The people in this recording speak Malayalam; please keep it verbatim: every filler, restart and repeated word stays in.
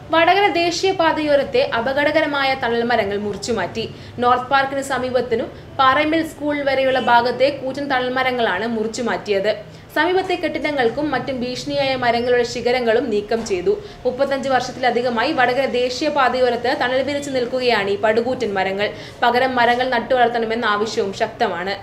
വടകര ദേശീയപാതയോരത്തെ അപകടകരമായ തണൽമരങ്ങൾ മുറിച്ചുമാറ്റി. നോർത്ത് പാർക്കിന് സമീപത്തിനും പാറമിൽ സ്കൂൾ വരെയുള്ള ഭാഗത്തെ കൂറ്റൻ തണൽമരങ്ങളാണ് മുറിച്ചുമാറ്റിയത്. സമീപത്തെ കെട്ടിടങ്ങൾക്കും മറ്റും ഭീഷണിയായ മരങ്ങളുടെ ശിഖരങ്ങളും നീക്കം ചെയ്തു. മുപ്പത്തഞ്ച് വർഷത്തിലധികമായി വടകര ദേശീയപാതയോരത്ത് തണൽ വിരിച്ചു നിൽക്കുകയാണ് ഈ പടുകൂറ്റൻ മരങ്ങൾ. പകരം മരങ്ങൾ നട്ടുവളർത്തണമെന്ന ആവശ്യവും ശക്തമാണ്.